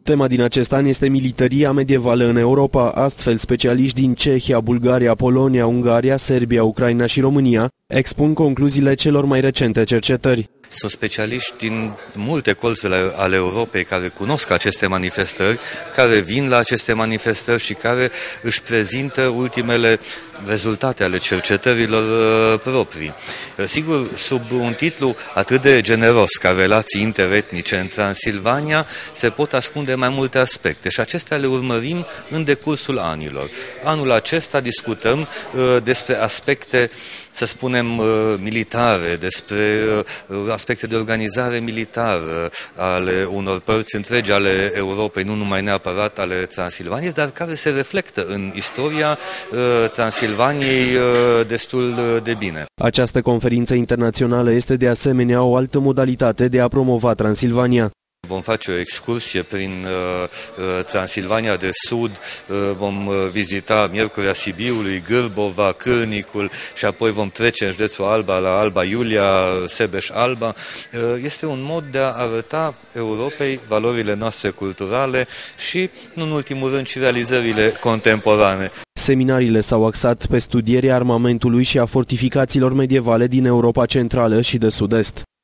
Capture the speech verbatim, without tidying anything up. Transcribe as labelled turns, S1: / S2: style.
S1: Tema din acest an este militaria medievală în Europa, astfel specialiști din Cehia, Bulgaria, Polonia, Ungaria, Serbia, Ucraina și România expun concluziile celor mai recente cercetări.
S2: Sunt specialiști din multe colțuri ale Europei care cunosc aceste manifestări, care vin la aceste manifestări și care își prezintă ultimele rezultate ale cercetărilor proprii. Sigur, sub un titlu atât de generos ca relații interetnice în Transilvania, se pot ascunde mai multe aspecte și acestea le urmărim în decursul anilor. Anul acesta discutăm despre aspecte, să spunem, militare, despre aspecte de organizare militară ale unor părți întregi ale Europei, nu numai neapărat ale Transilvaniei, dar care se reflectă în istoria Transilvaniei destul de bine.
S1: Această conferință internațională este de asemenea o altă modalitate de a promova Transilvania.
S2: Vom face o excursie prin uh, Transilvania de Sud, uh, vom vizita Miercurea Sibiului, Gârbova, Cârnicul și apoi vom trece în județul Alba la Alba Iulia, Sebeș-Alba. Uh, este un mod de a arăta Europei valorile noastre culturale și, nu în ultimul rând, și realizările contemporane.
S1: Seminariile s-au axat pe studierea armamentului și a fortificațiilor medievale din Europa Centrală și de Sud-Est.